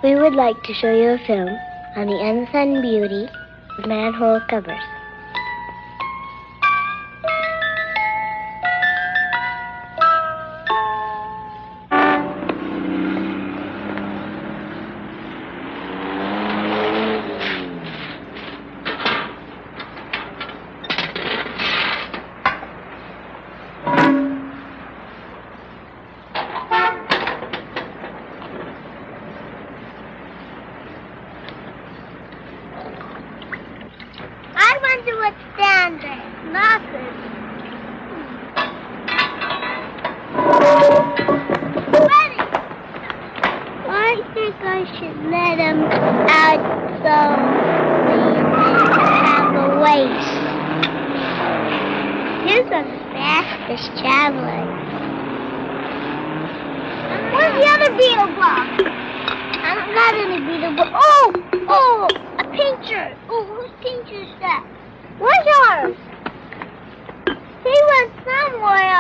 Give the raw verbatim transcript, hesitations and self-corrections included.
We would like to show you a film on the unsung beauty of manhole covers. I wonder what's down there. Nothing. Ready? I think I should let him out so we have a race. Here's the fastest traveling. Where's the other beetle box? I'm not in a beetle box. Oh! Oh! A pincher. Oh, whose pincher is that? Where's yours? He went somewhere